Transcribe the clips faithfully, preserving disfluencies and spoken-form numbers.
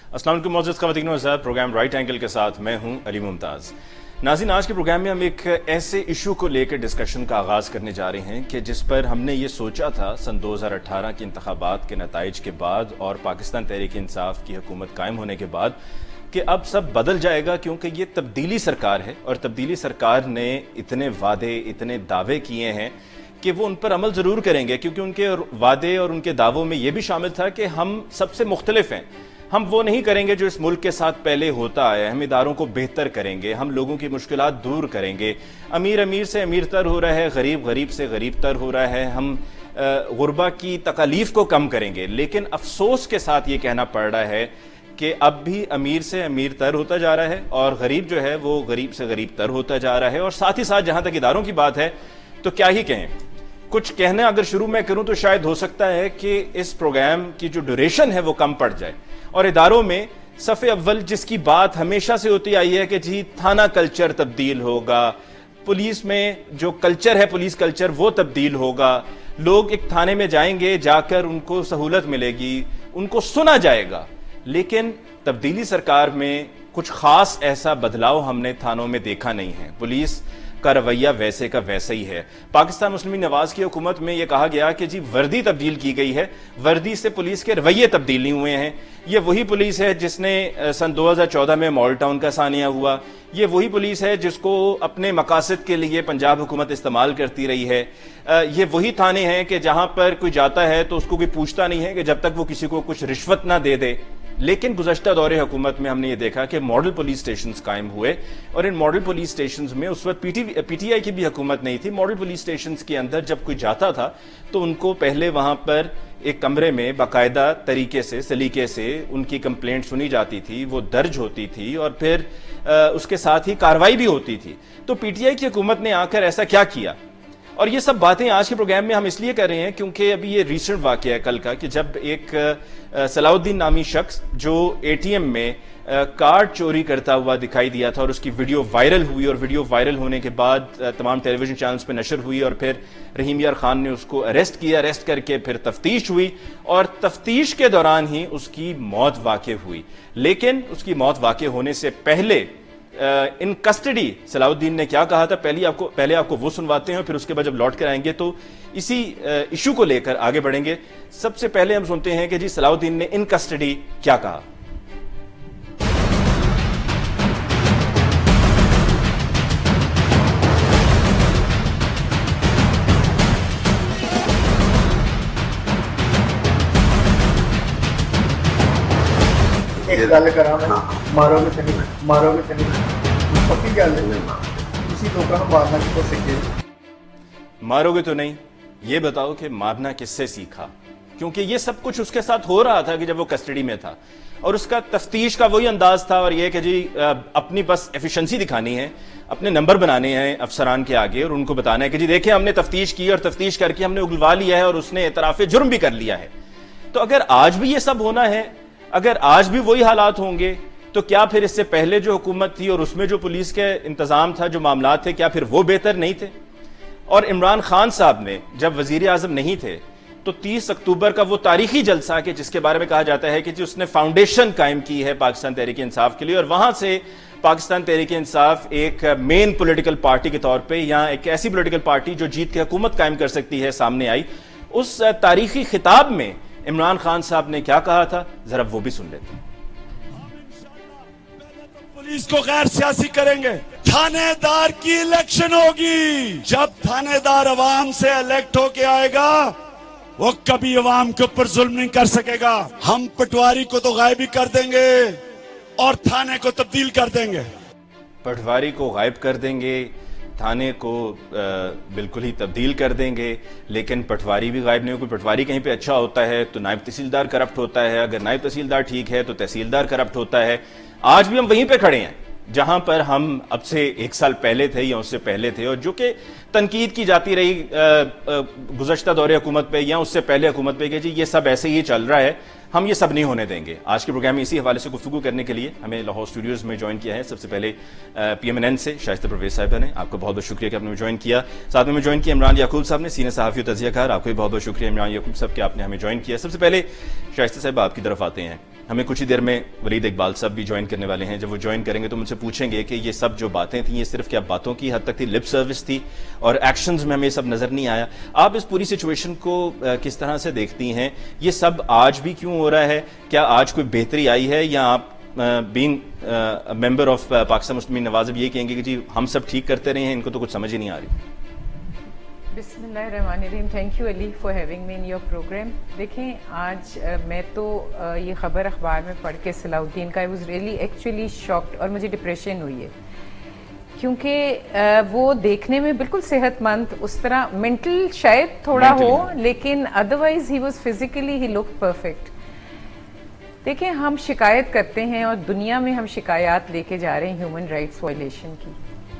السلام علیکم معزز خواتین و حضرات، پروگرام رائٹ اینگل کے ساتھ میں ہوں علی ممتاز۔ ناظرین، آج کے پروگرام میں ہم ایک ایسے ایشو کو لے کر ڈسکشن کا آغاز کرنے جا رہے ہیں کہ جس پر ہم نے یہ سوچا تھا سن دو ہزار اٹھارہ کے انتخابات کے نتائج کے بعد اور پاکستان تحریک انصاف کی حکومت قائم ہونے کے بعد کہ اب سب بدل جائے گا، کیونکہ یہ تبدیلی سرکار ہے اور تبدیلی سرکار نے اتنے وعدے اتنے دعوے کیے ہیں کہ وہ ان پر عمل ضرور کریں گے، کیونکہ ان کے وعدے اور ان کے دعووں میں یہ بھی شامل تھا کہ ہم سب سے مختلف ہیں، ہم وہ نہیں کریں گے جو اس ملک کے ساتھ پہلے ہوتا آیا ہے، ہم اداروں کو بہتر کریں گے، ہم لوگوں کی مشکلات دور کریں گے، امیر امیر سے امیر تر ہو رہا ہے، غریب غریب سے غریب تر ہو رہا ہے، ہم غربا کی تکالیف کو کم کریں گے۔ لیکن افسوس کے ساتھ یہ کہنا پڑ رہا ہے کہ اب بھی امیر سے امیر تر ہوتا جا رہا ہے اور غریب جو ہے وہ غریب سے غریب تر ہوتا جا رہا ہے، اور ساتھ ہی ساتھ جہاں تک اداروں کی بات ہے تو کیا ہی کہیں، کچھ کہنا اگر شروع میں کروں تو شاید ہو سکتا ہے کہ اس پروگرام کی جو ڈیوریشن ہے وہ کم پڑ جائے، اور اداروں میں صف اول جس کی بات ہمیشہ سے ہوتی آئی ہے کہ جی تھانہ کلچر تبدیل ہوگا، پولیس میں جو کلچر ہے پولیس کلچر وہ تبدیل ہوگا، لوگ ایک تھانے میں جائیں گے، جا کر ان کو سہولت ملے گی، ان کو سنا جائے گا، لیکن تبدیلی سرکار میں کچھ خاص ایسا بدلاؤ ہم نے تھانوں میں دیکھا نہیں ہے، پولیس کا رویہ ویسے کا ویسا ہی ہے۔ پاکستان مسلم لیگ نواز کی حکومت میں یہ کہا گیا کہ جی وردی تبدیل کی گئی ہے، وردی سے پولیس کے رویے تبدیل نہیں ہوئے ہیں، یہ وہی پولیس ہے جس نے سن دو ہزار چودہ میں مال ٹاؤن کا ثانیہ ہوا، یہ وہی پولیس ہے جس کو اپنے مقاصد کے لیے پنجاب حکومت استعمال کرتی رہی ہے، یہ وہی تھانے ہیں کہ جہاں پر کوئی جاتا ہے تو اس کو کوئی پوچھتا نہیں ہے کہ جب تک وہ کسی کو کچھ رشوت نہ دے دے۔ لیکن گزشتہ دور حکومت میں ہم نے یہ دیکھا کہ ماڈل پولیس سٹیشنز قائم ہوئے، اور ان ماڈل پولیس سٹیشنز میں اس وقت پی ٹی پی ٹی آئی کی بھی حکومت نہیں تھی، ماڈل پولیس سٹیشنز کے اندر جب کوئی جاتا تھا تو ان کو پہلے وہاں پر ایک کمرے میں باقاعدہ طریقے سے سلیقے سے ان کی کمپلینٹ سنی جاتی تھی، وہ درج ہوتی تھی اور پھر اس کے ساتھ ہی کارروائی بھی ہوتی تھی۔ تو پی ٹی آئی کی حکومت نے آ کر ایسا کیا کیا؟ اور یہ سب باتیں آج کے پروگرام میں ہم اس لیے کر رہے ہیں کیونکہ ابھی یہ ریسنٹ واقعہ ہے کل کا کہ جب ایک صلاح الدین نامی شخص جو اے ٹی ایم میں کارڈ چوری کرتا ہوا دکھائی دیا تھا اور اس کی ویڈیو وائرل ہوئی، اور ویڈیو وائرل ہونے کے بعد تمام ٹیلی ویژن چینلز پہ نشر ہوئی، اور پھر رحیم یار خان نے اس کو اریسٹ کیا، اریسٹ کر کے پھر تفتیش ہوئی، اور تفتیش کے دوران ہی اس کی موت واقع ہوئی۔ لیکن اس کی موت واقع ہونے سے پہلے ان کسٹڈی صلاح الدین نے کیا کہا تھا، پہلے آپ کو پہلے آپ کو وہ سنواتے ہیں، پھر اس کے بعد جب لوٹ کر آئیں گے تو اسی ایشو کو لے کر آگے بڑھیں گے۔ سب سے پہلے ہم سنتے ہیں کہ جی صلاح الدین نے ان کسٹڈی کیا کہا۔ ایک گل کراں میں مارو گے تو نہیں مارو گے تو نہیں پکی گل ہے، اسی لوگوں کو مارنا کتوں سیکھے؟ مارو گے تو نہیں، یہ بتاؤ کہ مارنا کس سے سیکھا؟ کیونکہ یہ سب کچھ اس کے ساتھ ہو رہا تھا کہ جب وہ کسٹڈی میں تھا، اور اس کا تفتیش کا وہی انداز تھا، اور یہ کہ جی اپنی بس ایفیشنسی دکھانی ہے، اپنے نمبر بنانے ہیں افسران کے آگے، اور ان کو بتانا ہے کہ جی دیکھیں ہم نے تفتیش کی اور تفتیش کر کے ہم نے اگلوا لیا ہے اور اس نے اعتراف جرم بھی کر لیا ہے۔ تو اگر آج بھی یہ سب ہونا ہے، اگر آج بھی وہی حالات ہوں گے تو کیا پھر اس سے پہلے جو حکومت تھی اور اس میں جو پولیس کے انتظام تھا، جو معاملات تھے، کیا پھر وہ بہتر نہیں تھے؟ اور عمران خان صاحب نے جب وزیر اعظم نہیں تھے تو تیس اکتوبر کا وہ تاریخی جلسہ کہ جس کے بارے میں کہا جاتا ہے کہ جی اس نے فاؤنڈیشن قائم کی ہے پاکستان تحریک انصاف کے لیے، اور وہاں سے پاکستان تحریک انصاف ایک مین پولیٹیکل پارٹی کے طور پہ یا ایک ایسی پولیٹیکل پارٹی جو جیت کے حکومت قائم کر سکتی ہے سامنے آئی۔ اس تاریخی خطاب میں عمران خان صاحب نے کیا کہا تھا، ذرا وہ بھی سن لیتے ہیں۔ پولیس کو غیر سیاسی کریں گے، تھانے دار کی الیکشن ہوگی، جب تھانے دار عوام سے الیکٹ ہو کے آئے گا وہ کبھی عوام کے اوپر ظلم نہیں کر سکے گا۔ ہم پٹواری کو تو غائب ہی کر دیں گے اور تھانے کو تبدیل کر دیں گے۔ پٹواری کو غائب کر دیں گے، تھانے کو بالکل ہی تبدیل کر دیں گے، لیکن پٹواری بھی غائب نہیں ہو۔ کوئی پٹواری کہیں پہ اچھا ہوتا ہے تو نائب تحصیلدار کرپٹ ہوتا ہے، اگر نائب تحصیلدار ٹھیک ہے تو تحصیلدار کرپٹ ہوتا ہے۔ آج بھی ہم وہیں پہ کھڑے ہیں جہاں پر ہم اب سے ایک سال پہلے تھے یا اس سے پہلے تھے، اور جو کہ تنقید کی جاتی رہی گزشتہ دور حکومت پہ یا اس سے پہلے حکومت پہ کہ جی یہ سب ایسے ہی چل رہا ہے، ہم یہ سب نہیں ہونے دیں گے۔ آج کے پروگرام میں اسی حوالے سے گفتگو کرنے کے لیے ہمیں لاہور اسٹوڈیوز میں جوائن کیا ہے سب سے پہلے پی ایم این این سے شائستہ پرویز صاحبہ نے، آپ کا بہت بہت شکریہ کہ آپ نے جوائن کیا۔ ساتھ میں ہمیں جوائن کیا عمران یعقوب صاحب نے، سینئر صحافی و تجزیہ کار، آپ کو بھی بہت بہت شکریہ عمران یعقوب صاحب کہ آپ نے ہمیں جوائن کیا۔ سب سے پہلے شائستہ صاحب آپ کی طرف آتے ہیں، ہمیں کچھ ہی دیر میں ولید اقبال صاحب بھی جوائن کرنے والے ہیں. جب وہ جوائن کریں گے تو مجھ سے پوچھیں گے کہ یہ سب جو باتیں تھیں یہ صرف کیا باتوں کی حد تک تھی, لپ سروس تھی, اور ایکشنز میں ہمیں یہ سب نظر نہیں آیا. آپ اس پوری سچویشن کو کس طرح سے دیکھتی ہیں؟ یہ سب آج بھی کیوں ہو رہا ہے؟ کیا آج کوئی بہتری آئی ہے, یا آپ being member of Pakistan Muslim Nawaz یہ کہیں گے کہ جی ہم سب ٹھیک کرتے رہے ہیں, ان کو تو کچھ سمجھ ہی نہیں آ رہی؟ بسم اللہ الرحمن الرحیم. Thank you Ali for having me in your programme. دیکھیں آج میں تو یہ خبر اخبار میں پڑھ کے صلاح الدین کا, I was really actually shocked, اور مجھے ڈپریشن ہوئی ہے کیونکہ وہ دیکھنے میں بالکل صحت مند, اس طرح مینٹل شاید تھوڑا ہو, لیکن otherwise he was physically he look perfect. دیکھیں ہم شکایت کرتے ہیں اور دنیا میں ہم شکایات لے کے جا رہے ہیں ہیومن رائٹس وائلیشن کی,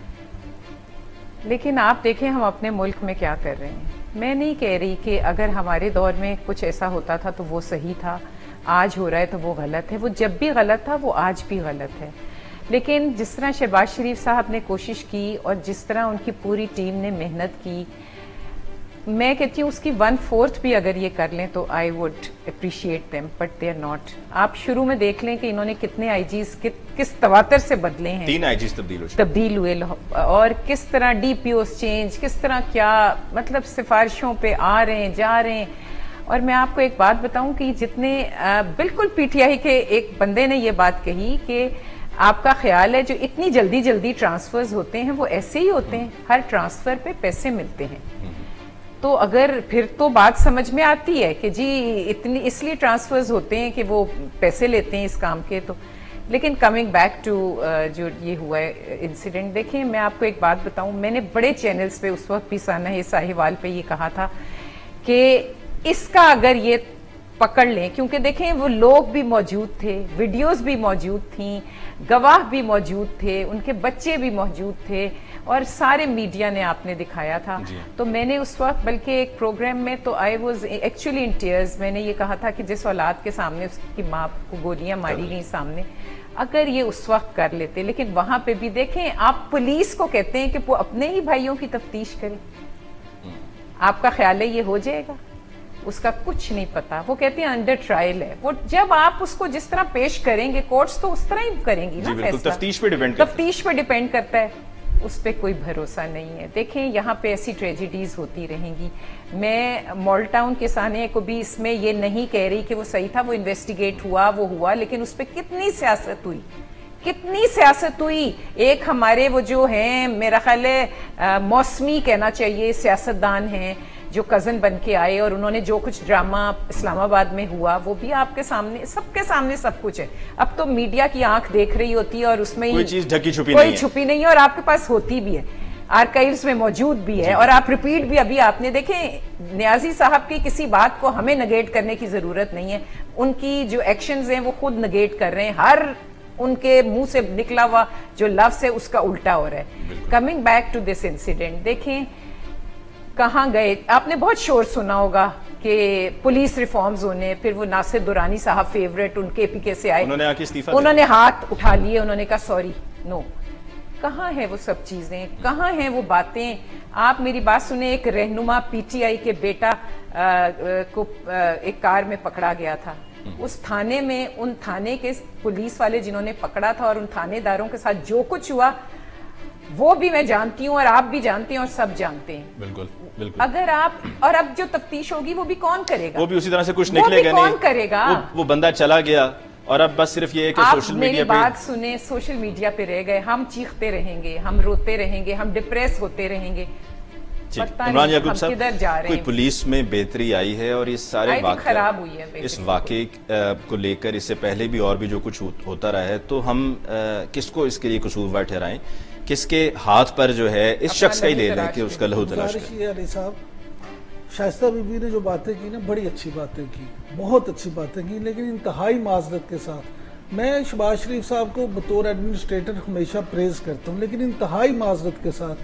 لیکن آپ دیکھیں ہم اپنے ملک میں کیا کر رہے ہیں. میں نہیں کہہ رہی کہ اگر ہمارے دور میں کچھ ایسا ہوتا تھا تو وہ صحیح تھا, آج ہو رہا ہے تو وہ غلط ہے. وہ جب بھی غلط تھا وہ آج بھی غلط ہے, لیکن جس طرح شہباز شریف صاحب نے کوشش کی اور جس طرح ان کی پوری ٹیم نے محنت کی, میں کہتی ہوں اس کی ون فورتھ بھی اگر یہ کر لیں تو I would appreciate them, but they are not. آپ شروع میں دیکھ لیں کہ انہوں نے کتنے آئی جیز کس تواتر سے بدلے ہیں, تین آئی جیز تبدیل تبدیل ہوئے, اور کس طرح ڈی پی اوز چینج, کس طرح کیا مطلب سفارشوں پہ آ رہے ہیں جا رہے ہیں. اور میں آپ کو ایک بات بتاؤں کہ جتنے بالکل پی ٹی آئی کے ایک بندے نے یہ بات کہی کہ آپ کا خیال ہے جو اتنی جلدی جلدی ٹرانسفرز ہوتے ہیں وہ ایسے ہی ہوتے ہیں, ہر ٹرانسفر پہ پیسے ملتے ہیں. تو اگر پھر تو بات سمجھ میں آتی ہے کہ جی اتنی اس لیے ٹرانسفرز ہوتے ہیں کہ وہ پیسے لیتے ہیں اس کام کے. تو لیکن کمنگ بیک ٹو جو یہ ہوا ہے انسیڈنٹ, دیکھیں میں آپ کو ایک بات بتاؤں, میں نے بڑے چینلز پہ اس وقت بھی سانحہ ساہیوال پہ یہ کہا تھا کہ اس کا اگر یہ پکڑ لیں, کیونکہ دیکھیں وہ لوگ بھی موجود تھے, ویڈیوز بھی موجود تھیں, گواہ بھی موجود تھے, ان کے بچے بھی موجود تھے, اور سارے میڈیا نے آپ نے دکھایا تھا. تو میں نے اس وقت بلکہ ایک پروگرام میں تو I was actually in tears, میں نے یہ کہا تھا کہ جس اولاد کے سامنے اس کی ماں کو گولیاں ماری گئیں سامنے, اگر یہ اس وقت کر لیتے. لیکن وہاں پہ بھی دیکھیں آپ پولیس کو کہتے ہیں کہ وہ اپنے ہی بھائیوں کی تفتیش کرے, آپ کا خیال ہے یہ ہو جائے گا؟ اس کا کچھ نہیں پتا. وہ کہتے ہیں انڈر ٹرائل ہے. وہ جب آپ اس کو جس طرح پیش کریں گے کورٹس تو اس طرح ہی کریں گی نا فیصلہ. تفتیش پہ ڈیپینڈ تفتیش پہ ڈیپینڈ کرتا ہے, اس پہ کوئی بھروسہ نہیں ہے. دیکھیں یہاں پہ ایسی ٹریجڈیز ہوتی رہیں گی. میں مال ٹاؤن کے سانے کو بھی اس میں یہ نہیں کہہ رہی کہ وہ صحیح تھا, وہ انویسٹیگیٹ ہوا وہ ہوا, لیکن اس پہ کتنی سیاست ہوئی, کتنی سیاست ہوئی. ایک ہمارے وہ جو ہیں میرا خیال ہے موسمی کہنا چاہیے سیاستدان ہیں جو کزن بن کے آئے, اور انہوں نے جو کچھ ڈرامہ اسلام آباد میں ہوا وہ بھی آپ کے سامنے, سب کے سامنے سب کچھ ہے. اب تو میڈیا کی آنکھ دیکھ رہی ہوتی ہے اور اس میں کوئی چیز ڈھکی چھپی کوئی چھپی نہیں ہے, اور آپ کے پاس ہوتی بھی ہے, آرکائیوز میں موجود بھی ہے, اور آپ ریپیٹ بھی. ابھی آپ نے دیکھیں نیازی صاحب کی کسی بات کو ہمیں نگیٹ کرنے کی ضرورت نہیں ہے, ان کی جو ایکشنز ہیں وہ خود نگیٹ کر رہے ہیں. ہر ان کے منہ سے نکلا ہوا جو لفظ ہے اس کا الٹا ہو رہا ہے. Coming back to this incident, دیکھیں کہاں گئے, آپ نے بہت شور سنا ہوگا کہ پولیس ریفارمز ہونے, پھر وہ ناصر درانی صاحب فیوریٹ ان کے پی کے سے آئے, انہوں نے آکے استعفیٰ انہوں نے ہاتھ اٹھا لیے, انہوں نے کہا سوری. نو, کہاں ہے وہ سب چیزیں, کہاں ہیں وہ باتیں. آپ میری بات سنیں, ایک رہنما پی ٹی آئی کے بیٹا کو ایک کار میں پکڑا گیا تھا, اس تھانے میں ان تھانے کے پولیس والے جنہوں نے پکڑا تھا اور ان تھانے داروں کے ساتھ جو کچھ ہوا وہ بھی میں جانتی ہوں اور آپ بھی جانتے ہیں اور سب جانتے ہیں. بالکل بالکل. اگر آپ, اور اب جو تفتیش ہوگی وہ بھی کون کرے گا, وہ بھی اسی طرح سے کچھ نکلے گا نہیں, کون کرے گا. وہ بندہ چلا گیا اور اب بس صرف یہ ہے کہ سوشل میڈیا پہ, آپ میری بات سنیں, سوشل میڈیا پہ رہ گئے, ہم چیختے رہیں گے, ہم روتے رہیں گے, ہم ڈپریس ہوتے رہیں گے. عمران یعقوب صاحب, کوئی پولیس میں بہتری آئی ہے اور اس سارے خراب ہوئی ہے اس واقعے کو لے کر اس سے پہلے بھی اور بھی جو کچھ ہوتا رہا ہے, تو ہم کس کو اس کے لیے قصوروار ٹھہرائیں, کس کے ہاتھ پر جو ہے اس شخص کا ہی لے لیں کہ اس کا لہو تلاش کریں. علی صاحب, شائستہ بی بی نے جو باتیں کی نا بڑی اچھی باتیں کی, بہت اچھی باتیں کی, لیکن انتہائی معذرت کے ساتھ. میں شہباز شریف صاحب کو بطور ایڈمنسٹریٹر ہمیشہ پریز کرتا ہوں, لیکن انتہائی معذرت کے ساتھ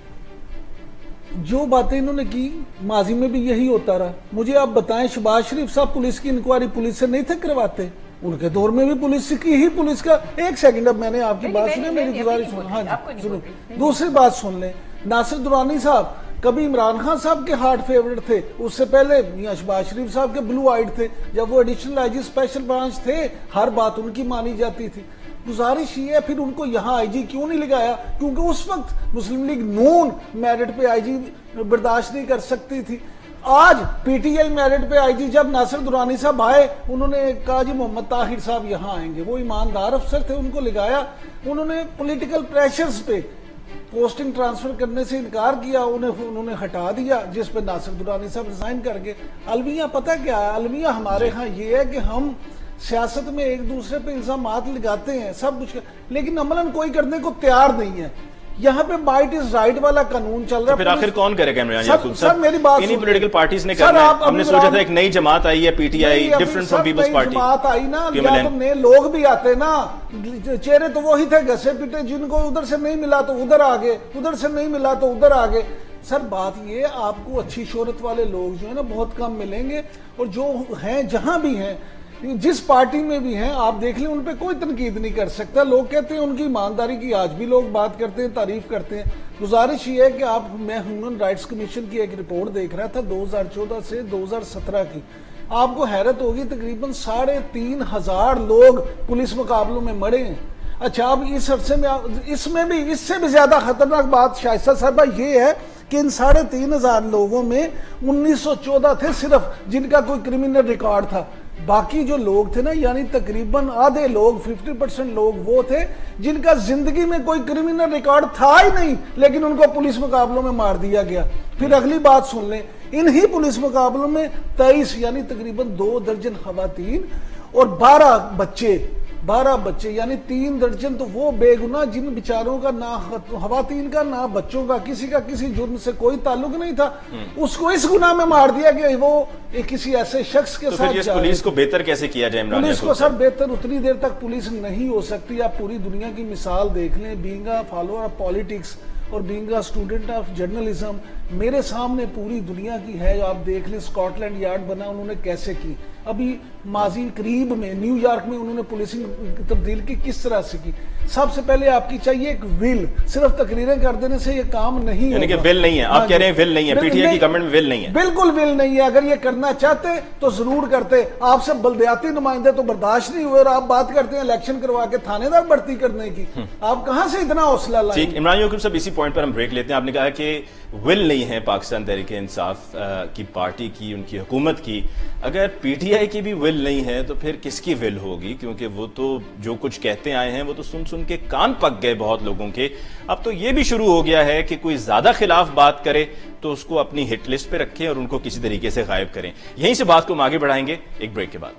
جو باتیں انہوں نے کی ماضی میں بھی یہی ہوتا رہا. مجھے آپ بتائیں, شہباز شریف صاحب پولیس کی انکوائری پولیس سے نہیں تھے کرواتے, ان کے دور میں بھی پولیس کی ہی پولیس کا. ایک سیکنڈ, اب میں نے آپ کی بات سنیں, میری گزارش. ہاں جی, دوسری بات سن لیں. ناصر درانی صاحب کبھی عمران خان صاحب کے ہارٹ فیورٹ تھے، اس سے پہلے میاں شہباز شریف صاحب کے بلو آئیڈ تھے، جب وہ additional I G special branch تھے ہر بات ان کی مانی جاتی تھی۔ گزارش یہ ہے پھر ان کو یہاں آئی جی کیوں نہیں لگایا؟ کیونکہ اس وقت مسلم لیگ نون میرٹ پہ آئی جی برداشت نہیں کر سکتی تھی۔ آج پی ٹی آئی میرٹ پہ آئی جی جب ناصر درانی صاحب آئے، انہوں نے کہا جی محمد طاہر صاحب یہاں آئیں گے، وہ ایماندار افسر تھے، ان کو لگایا۔ انہوں نے پولیٹیکل پریشرز پہ پوسٹنگ ٹرانسفر کرنے سے انکار کیا، انہیں انہوں نے ہٹا دیا، جس پہ ناصر درانی صاحب ریزائن کر گئے۔ المیہ پتہ کیا ہے؟ المیہ ہمارے ہاں یہ ہے کہ ہم سیاست میں ایک دوسرے پہ الزامات لگاتے ہیں سب کچھ، لیکن عملاً کوئی کرنے کو تیار نہیں ہے۔ یہاں پہ بائٹ از رائٹ والا قانون چل رہا ہے۔ پھر آخر کون کرے گا عمران یعقوب صاحب؟ میری بات انہی پولیٹیکل پارٹیز نے کرنا ہے۔ ہم نے سوچا تھا ایک نئی جماعت آئی ہے P T I, different from Peoples Party, جماعت آئی نا، یا تو نئے لوگ بھی آتے نا، چہرے تو وہی تھے گھسے پیٹے، جن کو ادھر سے نہیں ملا تو ادھر آگے، ادھر سے نہیں ملا تو ادھر آگے۔ سر بات یہ آپ کو اچھی شہرت والے لوگ جو ہیں نا بہت کم ملیں گے، اور جو ہیں جہاں بھی ہیں جس پارٹی میں بھی ہیں آپ دیکھ لیں، ان پہ کوئی تنقید نہیں کر سکتا۔ لوگ کہتے ہیں ان کی ایمانداری کی، آج بھی لوگ بات کرتے ہیں، تعریف کرتے ہیں۔ گزارش یہ ہے کہ آپ، میں ہیومن رائٹس کمیشن کی ایک رپورٹ دیکھ رہا تھا دو ہزار چودہ سے دو ہزار سترہ کی، آپ کو حیرت ہوگی تقریباً ساڑھے تین ہزار لوگ پولیس مقابلوں میں مرے ہیں۔ اچھا اب اس عرصے میں اس میں بھی اس سے بھی زیادہ خطرناک بات شائستہ صاحبہ یہ ہے کہ ان ساڑھے تین ہزار لوگوں میں انیس سو چودہ تھے صرف جن کا کوئی کرمنل ریکارڈ تھا، باقی جو لوگ تھے نا یعنی تقریباً آدھے لوگ ففٹی پرسنٹ لوگ وہ تھے جن کا زندگی میں کوئی کرمنل ریکارڈ تھا ہی نہیں، لیکن ان کو پولیس مقابلوں میں مار دیا گیا۔ پھر اگلی بات سن لیں، انہی پولیس مقابلوں میں تیئیس یعنی تقریباً دو درجن خواتین اور بارہ بچے بارہ بچے یعنی تین درجن تو وہ بے گناہ جن بیچاروں کا نہ خواتین کا نہ بچوں کا کسی کا کسی جرم سے کوئی تعلق نہیں تھا، اس کو اس گناہ میں مار دیا کہ وہ کسی ایسے شخص کے ساتھ۔ تو پولیس کو بہتر کیسے کیا جائے عمران؟ پولیس کو سر بہتر اتنی دیر تک پولیس نہیں ہو سکتی۔ آپ پوری دنیا کی مثال دیکھ لیں، being a follower of politics اور being a student of journalism, میرے سامنے پوری دنیا کی ہے۔ آپ دیکھ لیں اسکاٹ لینڈ یارڈ بنا، انہوں نے کیسے کی، ابھی ماضی قریب میں نیو یارک میں انہوں نے پولیسنگ تبدیل کی کس طرح سے کی۔ سب سے پہلے آپ کی چاہیے ایک ول، صرف تقریریں کر دینے سے یہ کام نہیں ہوگا۔ یعنی کہ ول نہیں ہے، آپ کہہ رہے ہیں ول نہیں ہے، پی ٹی آئی کی گورنمنٹ میں ول نہیں ہے؟ بالکل ول نہیں ہے۔ اگر یہ کرنا چاہتے تو ضرور کرتے۔ آپ سے بلدیاتی نمائندے تو برداشت نہیں ہوئے، اور آپ بات کرتے ہیں الیکشن کروا کے تھانے دار بھرتی کرنے کی، آپ کہاں سے اتنا حوصلہ لائیں؟ ٹھیک، عمران یعقوب صاحب اسی پوائنٹ پر ہم بریک لیتے ہیں۔ آپ نے کہا کہ ول نہیں ہے پاکستان تحریک انصاف کی پارٹی کی، ان کی حکومت کی۔ اگر پی ٹی آئی کی بھی ول نہیں ہے تو پھر کس کی ول ہوگی؟ کیونکہ وہ تو جو کچھ کہتے آئے ہیں وہ تو سن سن کے کان پک گئے بہت لوگوں کے۔ اب تو یہ بھی شروع ہو گیا ہے کہ کوئی زیادہ خلاف بات کرے تو اس کو اپنی ہٹ لسٹ پہ رکھیں اور ان کو کسی طریقے سے غائب کریں۔ یہیں سے بات کو ہم آگے بڑھائیں گے ایک بریک کے بعد۔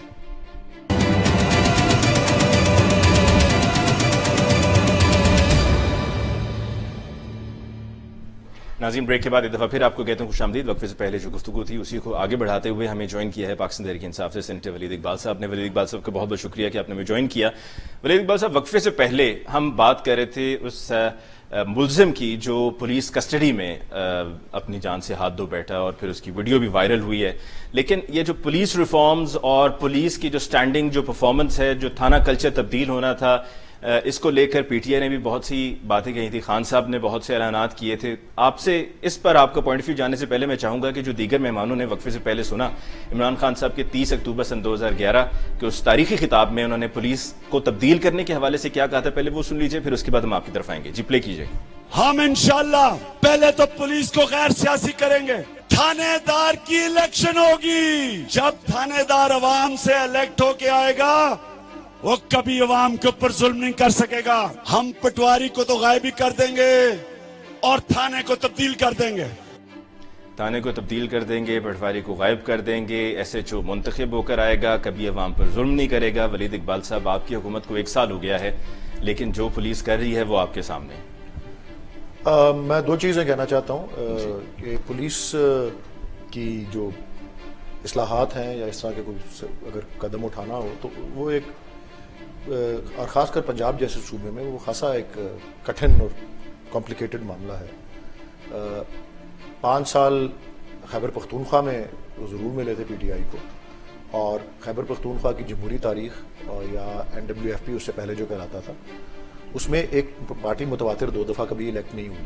ناظرین بریک کے بعد ایک دفعہ پھر آپ کو کہتا ہوں خوش آمدید۔ وقفے سے پہلے جو گفتگو تھی اسی کو آگے بڑھاتے ہوئے ہمیں جوائن کیا ہے پاکستان تحریک انصاف سے سینیٹر ولید اقبال صاحب نے۔ ولید اقبال صاحب کا بہت بہت شکریہ کہ آپ نے ہمیں جوائن کیا۔ ولید اقبال صاحب، وقفے سے پہلے ہم بات کر رہے تھے اس ملزم کی جو پولیس کسٹڈی میں اپنی جان سے ہاتھ دھو بیٹھا اور پھر اس کی ویڈیو بھی وائرل ہوئی ہے، لیکن یہ جو پولیس ریفارمز اور پولیس کی جو سٹینڈنگ جو پرفارمنس ہے، جو تھانہ کلچر تبدیل ہونا تھا، اس کو لے کر پی ٹی آئی نے بھی بہت سی باتیں کہی تھی، خان صاحب نے بہت سے اعلانات کیے تھے۔ آپ سے اس پر آپ کا پوائنٹ آف ویو جاننے سے پہلے میں چاہوں گا کہ جو دیگر مہمانوں نے وقفے سے پہلے سنا عمران خان صاحب کے تیس اکتوبر سن دو ہزار گیارہ کے اس تاریخی خطاب میں انہوں نے پولیس کو تبدیل کرنے کے حوالے سے کیا کہا تھا، پہلے وہ سن لیجئے، پھر اس کے بعد ہم آپ کی طرف آئیں گے۔ جی پلے کیجئے۔ ہم انشاءاللہ پہلے تو پولیس کو غیر سیاسی کریں گے۔ تھانے دار کی الیکشن ہوگی، جب تھانے دار عوام سے الیکٹ ہو کے آئے گا وہ کبھی عوام کے اوپر ظلم نہیں کر سکے گا۔ ہم پٹواری کو تو غائب ہی کر دیں گے اور تھانے کو تبدیل کر دیں گے۔ تھانے کو تبدیل کر دیں گے، پٹواری کو غائب کر دیں گے، ایس ایچ او منتخب ہو کر آئے گا، کبھی عوام پر ظلم نہیں کرے گا۔ ولید اقبال صاحب، آپ کی حکومت کو ایک سال ہو گیا ہے، لیکن جو پولیس کر رہی ہے وہ آپ کے سامنے۔ آ, میں دو چیزیں کہنا چاہتا ہوں کہ پولیس کی جو اصلاحات ہیں یا اس طرح کے کوئی اگر قدم اٹھانا ہو تو وہ ایک، اور خاص کر پنجاب جیسے صوبے میں وہ خاصا ایک کٹھن اور کمپلیکیٹڈ معاملہ ہے۔ پانچ سال خیبر پختونخوا میں وہ ضرور ملے تھے پی ٹی آئی کو، اور خیبر پختونخوا کی جمہوری تاریخ یا این ڈبلیو ایف پی اس سے پہلے جو کہلاتا تھا، اس میں ایک پارٹی متواتر دو دفعہ کبھی الیکٹ نہیں ہوئی۔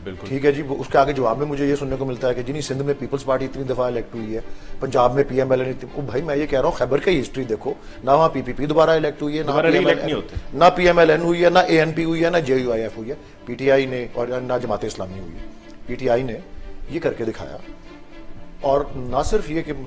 ٹھیک ہے جی. اس کے آگے جواب میں مجھے یہ سننے کو ملتا ہے کہ جی نہیں سندھ میں پیپلز پارٹی اتنی دفعہ الیکٹ ہوئی ہے, پنجاب میں پی ایم ایل این. بھائی میں یہ کہہ رہا ہوں خیبر کی ہسٹری دیکھو, نہ وہاں پی پی پی دوبارہ الیکٹ ہوئی ہے, نہ پی ایم ایل این ہوئی ہے, نہ اے این پی ہوئی ہے, نہ جے یو آئی ایف ہوئی ہے. پی ٹی آئی نے اور نہ جماعت اسلامی ہوئی ہے. پی ٹی آئی نے یہ کر کے دکھایا, اور نہ صرف یہ کہ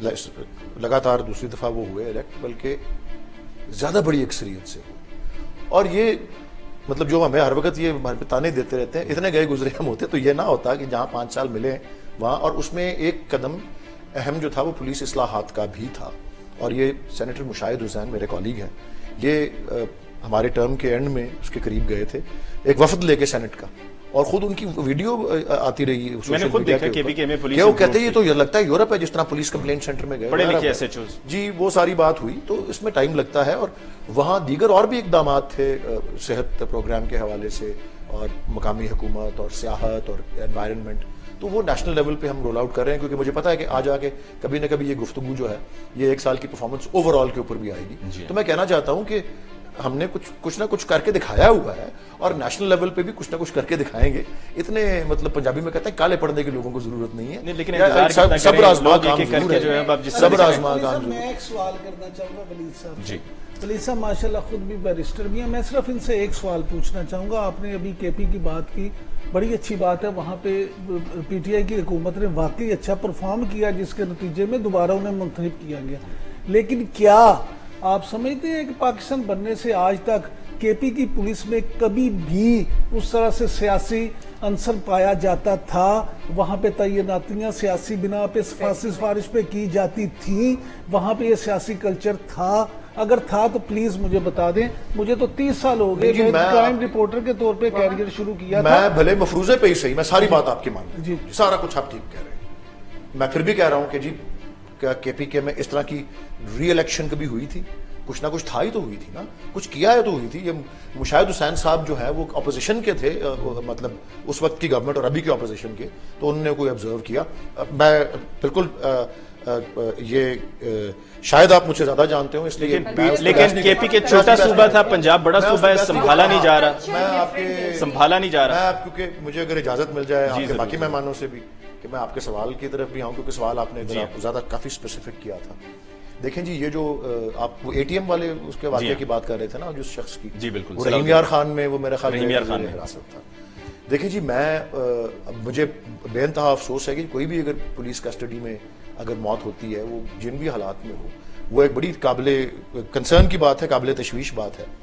لگاتار دوسری دفعہ وہ ہوئے الیکٹ, بلکہ زیادہ بڑی اکثریت سے ہوئے. اور یہ مطلب جو ہمیں ہر وقت یہ ہمارے تانے دیتے رہتے ہیں, اتنے گئے گزرے ہم ہوتے تو یہ نہ ہوتا کہ جہاں پانچ سال ملے وہاں. اور اس میں ایک قدم اہم جو تھا وہ پولیس اصلاحات کا بھی تھا, اور یہ سینیٹر مشاہد حسین میرے کالیگ ہیں, یہ ہمارے ٹرم کے اینڈ میں اس کے قریب گئے تھے ایک وفد لے کے سینٹ کا, اور خود ان کی ویڈیو آتی رہی میں نے خود دیکھا کہ وہ کہتے ہیں یہ تو یہ لگتا ہے یورپ ہے جس طرح پولیس کمپلینٹ سینٹر میں گئے پڑھے لکھے ایس ایچ اوز. جی وہ ساری بات ہوئی, تو اس میں ٹائم لگتا ہے. اور وہاں دیگر اور بھی اقدامات تھے صحت پروگرام کے حوالے سے, اور مقامی حکومت اور سیاحت اور انوائرنمنٹ, تو وہ نیشنل لیول پہ ہم رول آؤٹ کر رہے ہیں, کیونکہ مجھے پتا ہے کہ آج آ کے کبھی نہ کبھی یہ گفتگو جو ہے یہ ایک سال کی پرفارمنس اوور آل کے اوپر بھی آئے گی. تو میں کہنا چاہتا ہوں کہ ہم نے کچھ کچھ نہ کچھ کر کے دکھایا ہوا ہے, اور نیشنل لیول پہ بھی کچھ نہ کچھ کر کے دکھائیں گے. اتنے مطلب پنجابی میں کہتے ہیں کالے پڑنے کے لوگوں کو ضرورت نہیں ہے, لیکن صبر آزما کام ضرور ہے. صبر آزما کام ضرور. میں ایک سوال کرنا چاہوں گا ولید صاحب. جی ولید صاحب ماشاء اللہ خود بھی بیرسٹر بھی ہیں, میں صرف ان سے ایک سوال پوچھنا چاہوں گا. آپ نے ابھی کے پی کی بات کی, بڑی اچھی بات ہے, وہاں پہ پی ٹی آئی کی حکومت نے واقعی اچھا پرفارم کیا جس کے نتیجے میں دوبارہ انہیں منتخب کیا گیا. لیکن کیا آپ سمجھتے ہیں کہ پاکستان بننے سے آج تک کے پی کی پولیس میں کبھی بھی اس طرح سے سیاسی عنصر پایا جاتا تھا؟ وہاں پہ تعیناتیاں سیاسی بنا پہ سفارش سفارش پہ کی جاتی تھیں, وہاں پہ یہ سیاسی کلچر تھا؟ اگر تھا تو پلیز مجھے بتا دیں. مجھے تو تیس سال ہو گئے, میں کرائم رپورٹر کے طور پہ کیریئر شروع کیا تھا. میں بھلے مفروضے پہ ہی صحیح, میں ساری بات آپ کی مان جی سارا کچھ آپ ٹھیک کہہ رہے ہیں. میں پھر بھی کہہ رہا ہوں کہ جی کے پی کے میں اس طرح کی ری الیکشن کبھی ہوئی تھی؟ کچھ نہ کچھ تھا ہی تو ہوئی تھی نا, کچھ کیا ہے تو ہوئی تھی. یہ مشاہد حسین صاحب جو ہے وہ اپوزیشن کے تھے, مطلب اس وقت کی گورنمنٹ اور ابھی کے اپوزیشن کے, تو انہوں نے کوئی آبزرو کیا. میں بالکل یہ شاید آپ مجھ سے زیادہ جانتے ہوں اس لیے, لیکن کے پی کے چھوٹا صوبہ تھا, پنجاب بڑا صوبہ ہے, سنبھالا نہیں جا رہا, میں آپ کے سنبھالا نہیں جا رہا. کیونکہ مجھے اگر اجازت مل جائے آپ کے باقی مہمانوں سے بھی کہ میں آپ کے سوال کی طرف بھی آؤں, کیونکہ سوال آپ نے زیادہ کافی اسپیسیفک کیا تھا. دیکھیں جی یہ جو آپ وہ اے ٹی ایم والے اس کے واقعے کی بات کر رہے تھے نا, جس شخص کی, جی بالکل, وہ رحیم یار خان میں وہ میرے خیال رحیم یار خان میں حراست تھا. دیکھیں جی میں مجھے بے انتہا افسوس ہے کہ کوئی بھی اگر پولیس کسٹڈی میں اگر موت ہوتی ہے, وہ جن بھی حالات میں ہو, وہ ایک بڑی قابل کنسرن کی بات ہے, قابل تشویش بات ہے.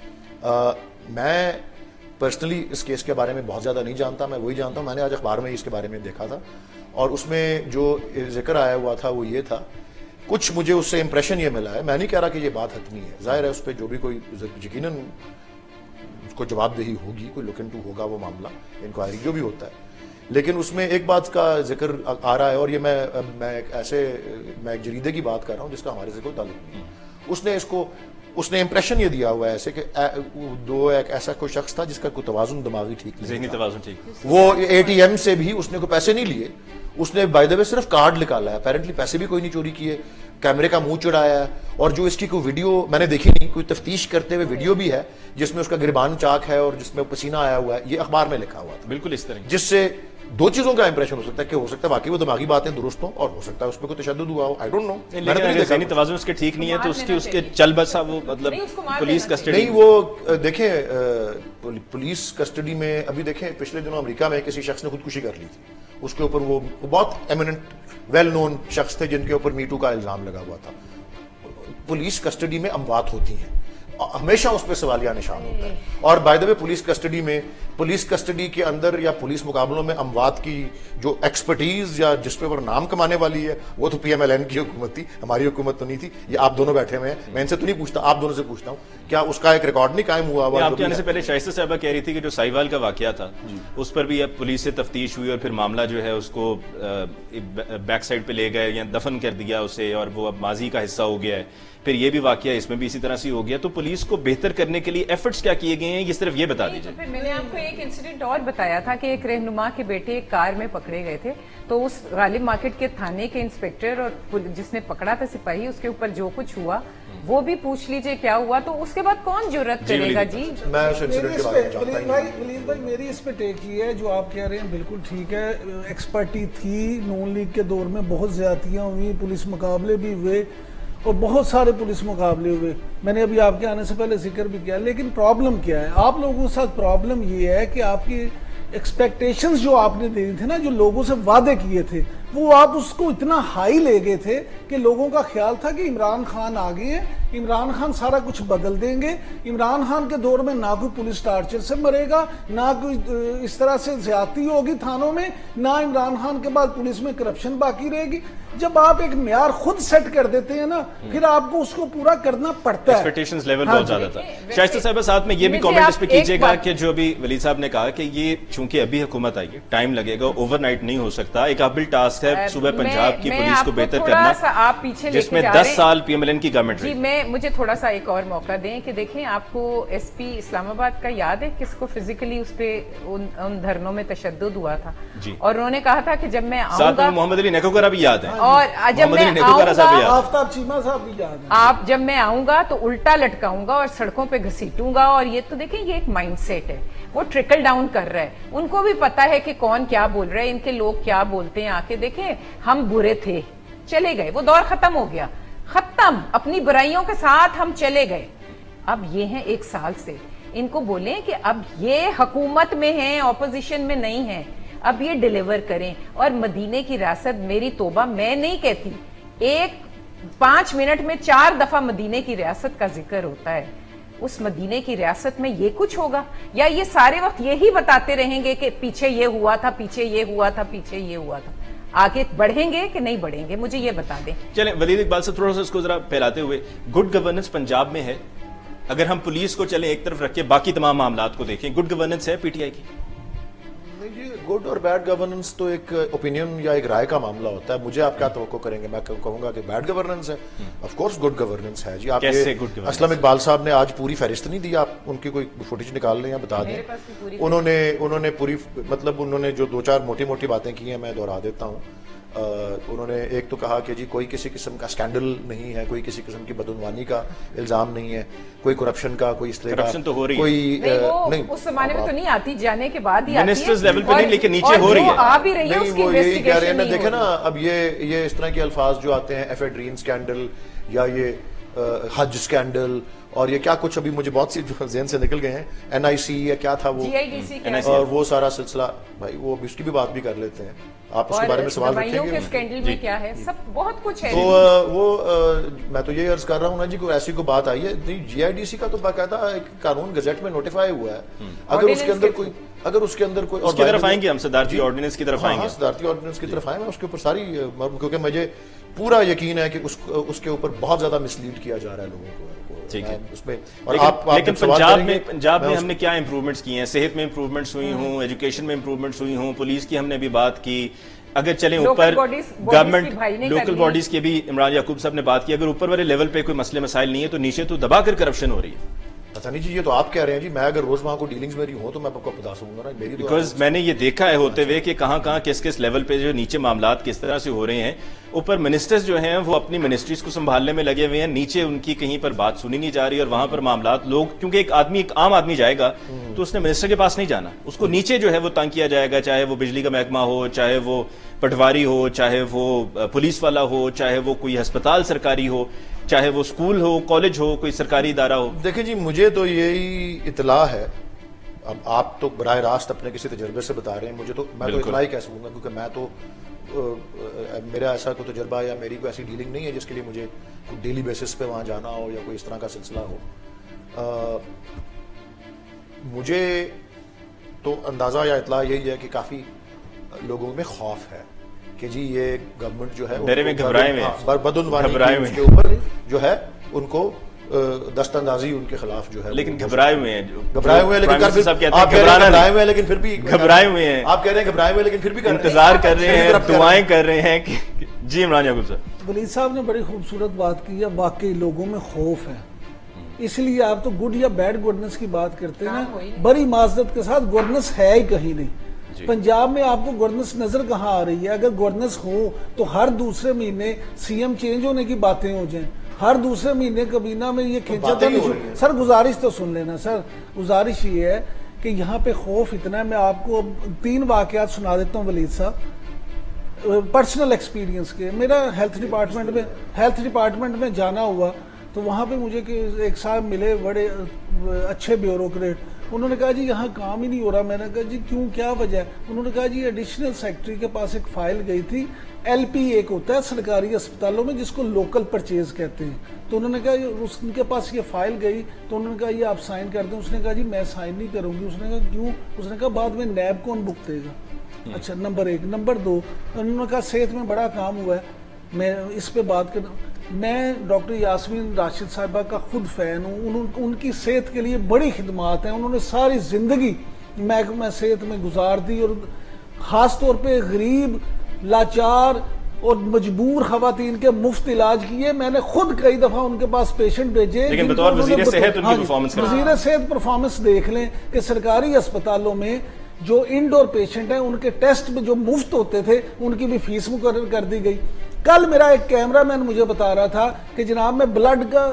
میں پرسنلی اس کیس کے بارے میں بہت زیادہ نہیں جانتا, میں وہی جانتا ہوں میں نے آج اخبار میں اس کے بارے میں دیکھا تھا, اور اس میں جو ذکر آیا ہوا تھا وہ یہ تھا, کچھ مجھے اس سے امپریشن یہ ملا ہے. میں نہیں کہہ رہا کہ یہ بات حتمی ہے, ظاہر ہے اس پہ جو بھی کوئی یقیناً اس کو جواب دہی ہوگی, کوئی لک انٹو ہوگا وہ معاملہ, انکوائری جو بھی ہوتا ہے. لیکن اس میں ایک بات کا ذکر آ رہا ہے, اور یہ میں میں ایک ایسے میں ایک جریدے کی بات کر رہا ہوں جس کا ہمارے سے کوئی تعلق نہیں. اس نے اس کو اس نے امپریشن یہ دیا ہوا ہے ایسے کہ دو ایک ایسا کوئی شخص تھا جس کا کوئی توازن دماغی ٹھیک نہیں, ذہنی توازن ٹھیک, وہ اے ٹی ایم سے بھی اس نے کوئی پیسے نہیں لیے, اس نے بائی دا وے صرف کارڈ نکالا ہے, اپیرنٹلی پیسے بھی کوئی نہیں چوری کیے, کیمرے کا منہ چڑھایا ہے. اور جو اس کی کوئی ویڈیو میں نے دیکھی نہیں, کوئی تفتیش کرتے ہوئے ویڈیو بھی ہے جس میں اس کا گریبان چاک ہے اور جس میں پسینہ آیا ہوا ہے, یہ اخبار میں لکھا ہوا تھا. بالکل اس طرح, جس سے دو چیزوں کا امپریشن ہو سکتا ہے کہ ہو سکتا ہے واقعی وہ دماغی باتیں درست ہوں, اور ہو سکتا ہے اس پہ کوئی تشدد ہوا ہو, آئی ڈونٹ نو. لیکن اگر ذہنی توازن اس کے ٹھیک نہیں ہے تو اس کی اس کے چل بسا وہ مطلب پولیس کسٹڈی نہیں. وہ دیکھیں پولیس کسٹڈی میں ابھی دیکھیں پچھلے دنوں امریکہ میں کسی شخص نے خودکشی کر لی تھی, اس کے اوپر وہ بہت ایمیننٹ ویل نون شخص تھے جن کے اوپر میٹو کا الزام لگا ہوا تھا. پولیس کسٹڈی میں اموات ہوتی ہیں, ہمیشہ اس پہ سوالیہ نشان ہوتا ہے. اور by the way police custody میں پولیس کسٹڈی کے اندر یا پولیس مقابلوں میں اموات کی جو ایکسپرٹیز یا جس پہ اوپر نام کمانے والی ہے وہ تو پی ایم ایل این کی حکومت تھی, ہماری حکومت تو نہیں تھی. یہ آپ دونوں بیٹھے ہوئے ہیں, میں ان سے تو نہیں پوچھتا, آپ دونوں سے پوچھتا ہوں کیا اس کا ایک ریکارڈ نہیں قائم ہوا ہوا؟ آپ کے آنے سے پہلے شائستہ صاحبہ کہہ رہی تھی کہ جو سائیوال کا واقعہ تھا اس پر بھی اب پولیس سے تفتیش ہوئی اور پھر معاملہ جو ہے اس کو بیک سائڈ پہ لے گئے یا دفن کر دیا اسے, اور وہ اب ماضی کا حصہ ہو گیا ہے. پھر یہ بھی واقعہ اس میں بھی اسی طرح سے ہو گیا. تو پولیس کو بہتر کرنے کے لیے ایفرٹس کیا کیے گئے ہیں, یہ صرف یہ بتا دیجیے. میں نے آپ کو ایک انسیڈنٹ اور بتایا تھا کہ ایک رہنما کے بیٹے ایک کار میں پکڑے گئے تھے, تو اس غالب مارکیٹ کے تھانے کے انسپیکٹر اور جس نے پکڑا تھا سپاہی اس کے اوپر جو کچھ ہوا وہ بھی پوچھ لیجئے کیا ہوا, تو اس کے بعد کون جرات کرے گا جی. میری اس پہ ٹیک یہ ہے جو آپ کہہ رہے ہیں بالکل ٹھیک ہے, ایکسپرٹی تھی, نون لیگ کے دور میں بہت زیادتیاں ہوئی, پولیس مقابلے بھی ہوئے اور بہت سارے پولیس مقابلے ہوئے, میں نے ابھی آپ کے آنے سے پہلے ذکر بھی کیا. لیکن پرابلم کیا ہے آپ لوگوں کے ساتھ؟ پرابلم یہ ہے کہ آپ کی ایکسپیکٹیشنز جو آپ نے دی تھے نا, جو لوگوں سے وعدے کیے تھے, وہ آپ اس کو اتنا ہائی لے گئے تھے کہ لوگوں کا خیال تھا کہ عمران خان آگے ہیں, عمران خان سارا کچھ بدل دیں گے, عمران خان کے دور میں نہ کوئی پولیس ٹارچر سے مرے گا, نہ کوئی اس طرح سے زیادتی ہوگی تھانوں میں, نہ عمران خان کے بعد پولیس میں کرپشن باقی رہے گی. جب آپ ایک معیار خود سیٹ کر دیتے ہیں نا, پھر آپ کو اس کو پورا کرنا پڑتا ہے. ایکسپیکٹیشنز لیول بہت زیادہ تھا. شائستہ صاحب ساتھ میں یہ بھی کامنٹ اس پہ کیجئے گا کہ جو ابھی ولید صاحب نے کہا کہ یہ چونکہ ابھی حکومت آئی ہے, ٹائم لگے گا, اوور نائٹ نہیں ہو سکتا, ایک قابل ٹاسک ہے صوبہ پنجاب کی پولیس کو بہتر کرنا, جس میں دس سال پی ایم ایل این کی گورنمنٹ رہی. جی میں مجھے تھوڑا سا ایک اور موقع دیں کہ دیکھیں آپ کو ایس پی اسلام آباد کا یاد ہے کس کو فزیکلی اس پہ ان دھرنوں میں تشدد ہوا تھا, اور انہوں نے کہا تھا کہ جب میں آؤں گا, محمد علی نیکوکرہ بھی یاد ہے, اور جب میں آؤں گا, آفتاب چیمہ صاحب بھی یاد ہے, آپ جب میں آؤں گا تو الٹا لٹکاؤں گا اور سڑکوں پہ گھسیٹوں گا. اور یہ تو دیکھیں یہ ایک مائنڈ سیٹ ہے, وہ ٹرکل ڈاؤن کر رہا ہے, ان کو بھی پتا ہے کہ کون کیا بول رہا ہے, ان کے لوگ کیا بولتے ہیں. آ کے دیکھیں ہم برے تھے, چلے گئے, وہ دور ختم ہو گیا, ختم, اپنی برائیوں کے ساتھ ہم چلے گئے. اب یہ ہیں ایک سال سے, ان کو بولیں کہ اب یہ حکومت میں ہیں, اپوزیشن میں نہیں ہیں, اب یہ ڈیلیور کریں. اور مدینے کی ریاست, میری توبہ, میں نہیں کہتی, ایک پانچ منٹ میں چار دفعہ مدینے کی ریاست کا ذکر ہوتا ہے. اس مدینے کی ریاست میں یہ کچھ ہوگا, یا یہ سارے وقت یہی بتاتے رہیں گے کہ پیچھے یہ ہوا تھا, پیچھے یہ ہوا تھا, پیچھے یہ ہوا تھا؟ آگے بڑھیں گے کہ نہیں بڑھیں گے, مجھے یہ بتا دیں. چلیں ولید اقبال سے تھوڑا سا اس کو ذرا پھیلاتے ہوئے, گڈ گورننس پنجاب میں ہے, اگر ہم پولیس کو چلیں ایک طرف رکھ کے باقی تمام معاملات کو دیکھیں, گڈ گورننس ہے پی ٹی آئی کی؟ گڈ اور بیڈ گورننس تو ایک اوپینین یا ایک رائے کا معاملہ ہوتا ہے. مجھے آپ کیا توقع کریں گے؟ میں کہوں گا کہ بیڈ گورننس ہے. آف کورس گڈ گورننس ہے جی. آپ اسلم اقبال صاحب نے آج پوری فہرست نہیں دی, آپ ان کی کوئی فوٹیج نکال لیں یا بتا دیں. انہوں نے انہوں نے پوری مطلب انہوں نے جو دو چار موٹی موٹی باتیں کی ہیں میں دہرا دیتا ہوں. انہوں نے ایک تو کہا کہ جی کوئی کسی قسم کا اسکینڈل نہیں ہے, کوئی کسی قسم کی بدعنوانی کا الزام نہیں ہے, کوئی کرپشن کا کوئی اس طرح کا کرپشن تو ہو رہی ہے, کوئی نہیں اس زمانے میں تو نہیں آتی, جانے کے بعد ہی آتی ہے, منسٹرز لیول پہ نہیں لیکن نیچے ہو رہی ہے. آ بھی رہی ہے اس کی انویسٹیگیشن نہیں. دیکھیں نا اب یہ یہ اس طرح کے الفاظ جو آتے ہیں, ایف ایڈرین اسکینڈل یا یہ حج اسکینڈل اور یہ کیا کچھ ابھی مجھے بہت سی ذہن سے نکل گئے ہیں, این آئی سی یا کیا تھا وہ, اور وہ سارا سلسلہ بھائی وہ اس کی بھی بات بھی کر لیتے ہیں. آپ اس کے بارے میں سوال رکھیں گے؟ اسکینڈل میں کیا ہے, سب بہت کچھ ہے. تو وہ میں تو یہ عرض کر رہا ہوں نا جی, کوئی ایسی کوئی بات آئی ہے, جی آئی ڈی سی کا تو باقاعدہ ایک قانون گزٹ میں نوٹیفائی ہوا ہے. اگر اس کے اندر کوئی اگر اس کے اندر کوئی اس کی طرف آئیں گے, ہم صدارتی آرڈیننس کی طرف آئیں گے, صدارتی آرڈیننس کی طرف آئیں گے, اس کے اوپر ساری, کیونکہ مجھے پورا یقین ہے کہ اس کے اوپر بہت زیادہ مسلیڈ کیا جا رہا ہے لوگوں کو. لیکن پنجاب میں پنجاب میں ہم نے کیا امپروومنٹس کی ہیں, صحت میں امپروومنٹس ہوئی ہوں, ایجوکیشن میں امپروومنٹس ہوئی ہوں, پولیس کی ہم نے بھی بات کی. اگر چلیں اوپر گورنمنٹ لوکل باڈیز کی بھی عمران یعقوب صاحب نے بات کی, اگر اوپر والے لیول پہ کوئی مسئلے مسائل نہیں ہے تو نیچے تو دبا کر کرپشن ہو رہی ہے. پتہ نہیں جی, یہ تو آپ کہہ رہے ہیں جی, میں اگر روز وہاں کو ڈیلنگز میری ہوں تو میں آپ کو بتا سکوں گا نا, میری بیکاز میں نے یہ دیکھا ہے ہوتے ہوئے کہ کہاں کہاں کس کس لیول پہ جو نیچے معاملات کس طرح سے ہو رہے ہیں. اوپر منسٹرز جو ہیں وہ اپنی منسٹریز کو سنبھالنے میں لگے ہوئے ہیں, نیچے ان کی کہیں پر بات سنی نہیں جا رہی, اور وہاں پر معاملات لوگ, کیونکہ ایک آدمی ایک عام آدمی جائے گا تو اس نے منسٹر کے پاس نہیں جانا, اس کو نیچے جو ہے وہ تنگ کیا جائے گا, چاہے وہ بجلی کا محکمہ ہو, چاہے وہ پٹواری ہو, چاہے وہ پولیس والا ہو, چاہے وہ کوئی ہسپتال سرکاری ہو, چاہے وہ اسکول ہو, کالج ہو, کوئی سرکاری ادارہ ہو. دیکھیں جی, مجھے تو یہی اطلاع ہے, اب آپ تو براہ راست اپنے کسی تجربے سے بتا رہے ہیں, مجھے تو میں تو اطلاع ہی کہہ سکوں گا, کیونکہ میں تو میرا ایسا کوئی تجربہ یا میری کوئی ایسی ڈیلنگ نہیں ہے جس کے لیے مجھے ڈیلی بیسس پہ وہاں جانا ہو یا کوئی اس طرح کا سلسلہ ہو. مجھے تو اندازہ یا اطلاع یہی ہے کہ کافی لوگوں میں خوف ہے کہ جی یہ گورنمنٹ جو ہے بدعنوانی کے اوپر جو ہے ان کو دست اندازی ان کے خلاف جو ہے, لیکن گھبرائے ہوئے ہیں, گھبرائے ہوئے ہیں, لیکن آپ کہہ رہے ہیں گھبرائے ہوئے ہیں لیکن پھر بھی گھبرائے ہوئے ہیں, آپ کہہ رہے ہیں گھبرائے ہوئے لیکن پھر بھی انتظار کر رہے ہیں, دعائیں کر رہے ہیں. جی عمران یعقوب صاحب, ولید صاحب نے بڑی خوبصورت بات کی ہے, واقعی لوگوں میں خوف ہے, اس لیے آپ تو گڈ یا بیڈ گورننس کی بات کرتے ہیں, بڑی معذرت کے ساتھ گورننس ہے ہی کہیں نہیں. पंजाब में आपको गवर्नेंस नजर कहाँ आ रही है? अगर गवर्नेंस हो तो हर दूसरे महीने सीएम चेंज होने की बातें हो जाएं, हर दूसरे महीने कबीना में ये खींचातानी शुरू। सर गुजारिश तो सुन लेना सर, गुजारिश ये है कि यहाँ पे खौफ इतना है। मैं आपको तीन वाकयात सुना देता हूँ वलीद साहब, पर्सनल एक्सपीरियंस के। मेरा हेल्थ डिपार्टमेंट में हेल्थ डिपार्टमेंट में जाना हुआ तो वहाँ पे मुझे कि एक साहब मिले, बड़े अच्छे ब्यूरोक्रेट। उन्होंने कहा जी यहाँ काम ही नहीं हो रहा। मैंने कहा जी क्यों, क्या वजह है? उन्होंने कहा जी एडिशनल सेक्रेटरी के पास एक फाइल गई थी, एलपी एक होता है सरकारी अस्पतालों में जिसको लोकल परचेज कहते हैं। तो उन्होंने कहा उस उनके पास ये फाइल गई तो उन्होंने कहा ये आप साइन कर दें। उसने कहा जी मैं साइन नहीं करूंगी। उसने कहा क्यों? उसने कहा बाद में नैब कौन भुगतेगा। अच्छा, नंबर एक। नंबर दो, उन्होंने कहा सेहत में बड़ा काम हुआ है, मैं इस पे बात कर। मैं डॉक्टर यास्मीन राशिद साहिबा का खुद फैन हूँ। उन, उनकी सेहत के लिए बड़ी खिदमात हैं। उन्होंने सारी जिंदगी महकमा सेहत में गुजार दी और खास तौर पे गरीब, लाचार और मजबूर खवातीन के मुफ्त इलाज किए। मैंने खुद कई दफा उनके पास पेशेंट भेजे। लेकिन बतौर वजीर सेहत उनकी परफॉर्मेंस वजीर सेहत परफॉर्मेंस देख लें कि सरकारी अस्पतालों में जो इंडोर पेशेंट हैं उनके टेस्ट में जो मुफ्त होते थे उनकी भी फीस मुकर्रर कर दी गई। कल मेरा एक कैमरामैन मुझे बता रहा था कि जनाब मैं ब्लड का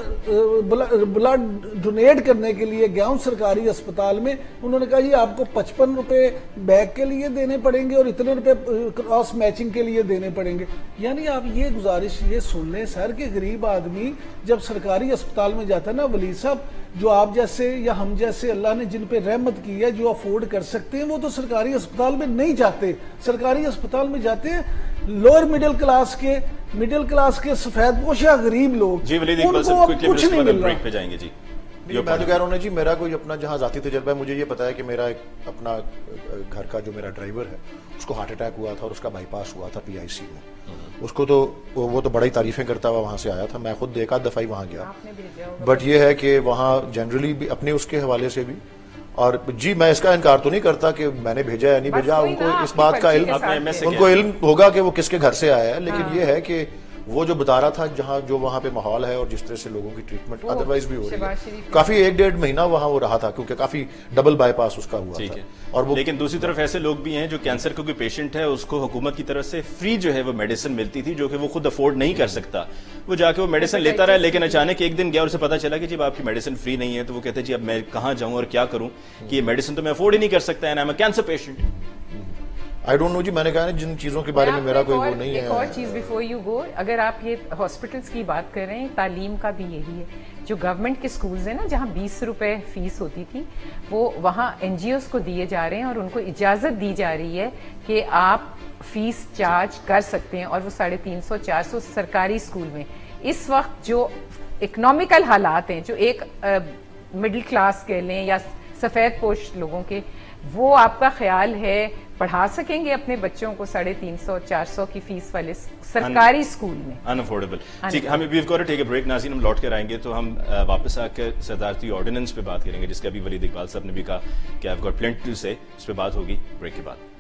ब्लड डोनेट करने के लिए गया हूं सरकारी अस्पताल में। उन्होंने कहा जी आपको पचपन रुपए बैग के लिए देने पड़ेंगे और इतने रुपए क्रॉस मैचिंग के लिए देने पड़ेंगे। यानी आप ये गुजारिश ये सुन लें सर कि गरीब आदमी जब सरकारी अस्पताल में जाता है ना वली साहब, जो आप जैसे या हम जैसे अल्लाह ने जिन पे रहमत की है, जो अफोर्ड कर सकते हैं, वो तो सरकारी अस्पताल में नहीं जाते। सरकारी अस्पताल में जाते हैं लोअर मिडिल क्लास के, मिडिल क्लास के सफेद पोशा गरीब लोग। जी वलीद इकबाल उनको साहब अब कुछ नहीं मिल रहा। ब्रेक पे जाएंगे जी। मैं तो कह रहा हूँ ना जी, मेरा कोई अपना जहाँ जाती तजर्बा है, मुझे ये पता है कि मेरा एक अपना घर का जो मेरा ड्राइवर है उसको हार्ट अटैक हुआ था और उसका बाईपास हुआ था पीआईसी में। उसको तो वो तो बड़ी तारीफें करता हुआ वहाँ से आया था। मैं खुद एक आध दफ़ा ही वहाँ गया, बट ये है कि वहाँ जनरली भी अपने उसके हवाले से भी, और जी मैं इसका इनकार तो नहीं करता कि मैंने भेजा या नहीं भेजा, उनको इस बात का इल्म उनको इल्म होगा कि वो किसके घर से आया है। लेकिन ये है कि वो जो बता रहा था जहाँ जो वहाँ पे माहौल है और जिस तरह से लोगों की ट्रीटमेंट अदरवाइज भी हो रही है, काफी एक डेढ़ महीना वहाँ वो रहा था क्योंकि काफी डबल बाईपास उसका हुआ था। और वो लेकिन दूसरी तरफ ऐसे लोग भी हैं जो कैंसर का कोई पेशेंट है, उसको हुकूमत की तरफ से फ्री जो है वो मेडिसिन मिलती थी जो कि वो खुद अफोर्ड नहीं कर सकता। वो जाके वो मेडिसिन लेता रहा, लेकिन अचानक एक दिन गया और उसे पता चला कि जब आपकी मेडिसिन फ्री नहीं है, तो वो कहते जी अब मैं कहाँ जाऊँ और क्या करूँ कि ये मेडिसिन तो मैं अफोर्ड ही नहीं कर सकता, and I am a cancer patient. I don't know जी, मैंने कहा ना जिन चीजों के बारे में मेरा कोई वो नहीं है। एक और चीज बिफोर यू गो, अगर आप ये हॉस्पिटल्स की बात कर रहे हैं, तालीम का भी यही है। जो गवर्नमेंट के स्कूल्स हैं ना, जहाँ बीस रुपए फीस होती थी, वो वहाँ एनजीओस को दिए जा रहे हैं और उनको इजाजत दी जा रही है कि आप फीस चार्ज कर सकते हैं, और वो साढ़े तीन सौ चार सौ सरकारी स्कूल में। इस वक्त जो इकोनॉमिकल हालात हैं, जो एक मिडिल क्लास कह लें या सफेद पोश लोगों के, वो आपका ख्याल है पढ़ा सकेंगे अपने बच्चों को साढ़े तीन सौ चार सौ की फीस वाले सरकारी स्कूल में? अनअफोर्डेबल। ठीक, हम we have got to take a break नाज़रीन, हम लौट कर आएंगे तो हम वापस आकर सदारती ऑर्डिनेंस पे बात करेंगे, जिसका भी वलीद इकबाल साहब ने भी कहा कि I have got plenty to say, इस पे बात होगी ब्रेक के बाद।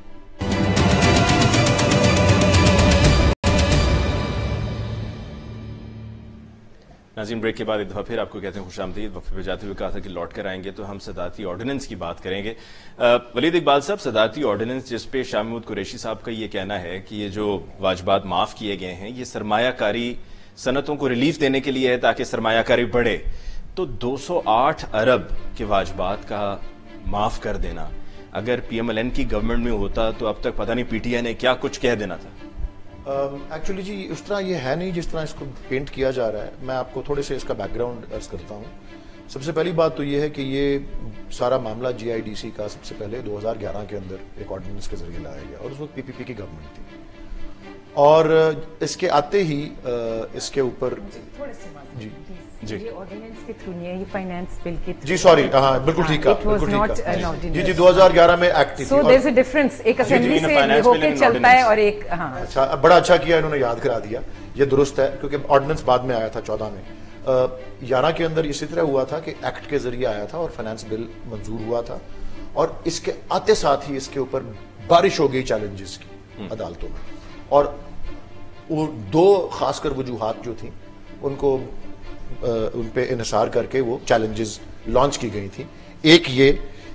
नाज़रीन, ब्रेक के बाद एक दफ़ा फिर आपको कहते हैं खुशामदीद। वक्फे पे जाते हुए कहा था कि लौट कर आएंगे तो हम सदारती ऑर्डिनेंस की बात करेंगे। वलीद इकबाल साहब, सदारती ऑर्डिनेंस जिस पे शाह महमूद कुरैशी साहब का ये कहना है कि ये जो वाजबात माफ़ किए गए हैं ये सरमायाकारी सनतों को रिलीफ देने के लिए है ताकि सरमायाकारी बढ़े, तो दो सौ आठ अरब के वाजबात का माफ़ कर देना अगर पी एम एल एन की गवर्नमेंट में होता तो अब तक पता नहीं पी टी आई ने क्या कुछ कह देना था। एक्चुअली uh, जी उस तरह ये है नहीं जिस तरह इसको पेंट किया जा रहा है। मैं आपको थोड़े से इसका बैकग्राउंड अर्ज करता हूँ। सबसे पहली बात तो ये है कि ये सारा मामला जी आई डी सी का सबसे पहले दो हज़ार ग्यारह के अंदर एक ऑर्डिनेंस के जरिए लाया गया और उस वक्त पी पी पी की गवर्नमेंट थी, और इसके आते ही इसके ऊपर जी जी ये ऑर्डिनेंस के थ्रू नहीं है, ये फाइनेंस बिल के थ्रू। जी सॉरी, हाँ बिल्कुल ठीक है, बिल्कुल ठीक है जी जी दो हज़ार ग्यारह में एक्ट थी। So there is a difference, एक असेंबली से होके चलता है और एक, हाँ अच्छा, बड़ा अच्छा किया इन्होंने याद करा दिया, ये दुरुस्त है क्योंकि ऑर्डिनेंस बाद में आया था चौदह में। ग्यारह के अंदर इसी तरह हुआ था कि एक्ट के जरिए आया था और फाइनेंस बिल मंजूर हुआ था, और इसके आते साथ ही इसके ऊपर बारिश हो गई चैलेंजेस की अदालतों में, और वो दो खासकर वजूहात जो थी उनको उन पे इन्हिसार करके वो चैलेंजेस लॉन्च की गई थी। एक ये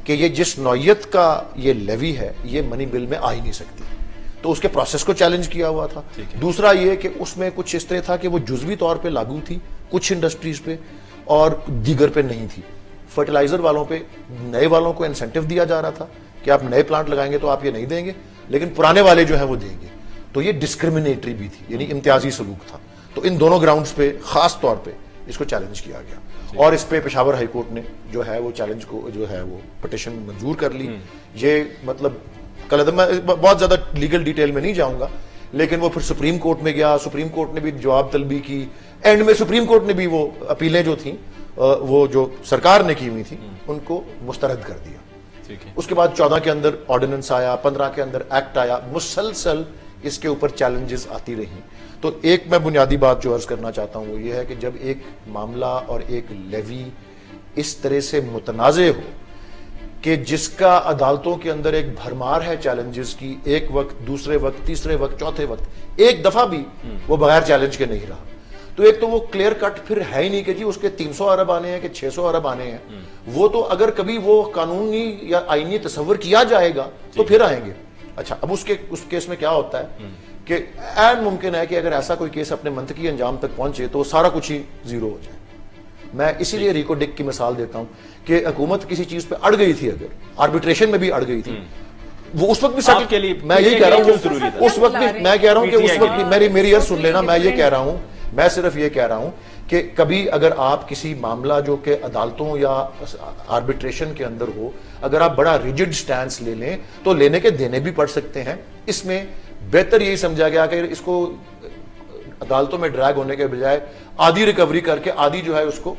کہ یہ جس نوعیت کا یہ لیوی ہے یہ منی بل میں آ ہی نہیں سکتی، تو اس کے پروسیس کو چیلنج کیا ہوا تھا۔ دوسرا یہ کہ اس میں کچھ اس طرح تھا کہ وہ جزوی طور پہ لاگو تھی کچھ انڈسٹریز پہ اور دیگر پہ نہیں تھی۔ فرٹیلائزر والوں پہ نئے والوں کو انسینٹیو دیا جا رہا تھا کہ آپ نئے پلانٹ لگائیں گے تو آپ یہ نہیں دیں گے، لیکن پرانے والے جو ہیں وہ دیں گے، تو یہ ڈسکریمنیٹری بھی تھی، یعنی امتیازی سلوک تھا۔ تو ان دونوں گراؤنڈز پہ خاص طور پہ اس کو چیلنج کیا گیا، اور اس پہ پشاور ہائی کورٹ نے جو ہے وہ چیلنج کو جو ہے وہ پٹیشن منظور کر لی۔ یہ مطلب کل میں بہت زیادہ لیگل ڈیٹیل میں نہیں جاؤں گا، لیکن وہ پھر سپریم کورٹ میں گیا، سپریم کورٹ نے بھی جواب طلبی کی، اینڈ میں سپریم کورٹ نے بھی وہ اپیلیں جو تھیں وہ جو سرکار نے کی ہوئی تھی ان کو مسترد کر دیا۔ اس کے بعد چودہ کے اندر آرڈیننس آیا، پندرہ کے اندر ایکٹ آیا، مسلسل اس کے اوپر چیلنجز آتی رہی۔ تو ایک میں بنیادی بات جو عرض کرنا چاہتا ہوں وہ یہ ہے کہ جب ایک معاملہ اور ایک لیوی اس طرح سے متنازع ہو کہ جس کا عدالتوں کے اندر ایک بھرمار ہے چیلنجز کی، ایک وقت، دوسرے وقت، تیسرے وقت، چوتھے وقت، ایک دفعہ بھی وہ بغیر چیلنج کے نہیں رہا، تو ایک تو وہ کلیئر کٹ پھر ہے ہی نہیں کہ جی اس کے تین سو ارب آنے ہیں کہ چھ سو ارب آنے ہیں، وہ تو اگر کبھی وہ قانونی یا آئینی تصور کیا جائے گا تو پھر آئیں گے۔ اچھا، اب اس کے اس کیس میں کیا ہوتا ہے کہ عین ممکن ہے کہ اگر ایسا کوئی کیس اپنے منطقی انجام تک پہنچے تو سارا کچھ ہی زیرو ہو جائے۔ میں اسی لیے ریکو ڈک کی مثال دیتا ہوں کہ حکومت کسی چیز پہ اڑ گئی تھی، اگر آربیٹریشن میں بھی اڑ گئی تھی، وہ اس وقت بھی سیٹل کے لیے، میں یہ کہہ رہا ہوں اس وقت بھی میں کہہ رہا ہوں کہ اس وقت بھی میری میری عرض سن لینا، میں یہ کہہ رہا ہوں میں صرف یہ کہہ رہا ہوں کہ کبھی اگر آپ کسی معاملہ جو کہ عدالتوں یا آربیٹریشن کے اندر ہو، اگر آپ بڑا ریجڈ سٹینس لے لیں تو لینے کے دینے بھی پڑ سکتے ہیں۔ اس میں بہتر یہی سمجھا گیا کہ اس کو عدالتوں میں ڈریگ ہونے کے بجائے آدھی ریکوری کر کے آدھی جو ہے اس کو